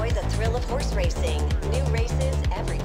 the thrill of horse racing. New races every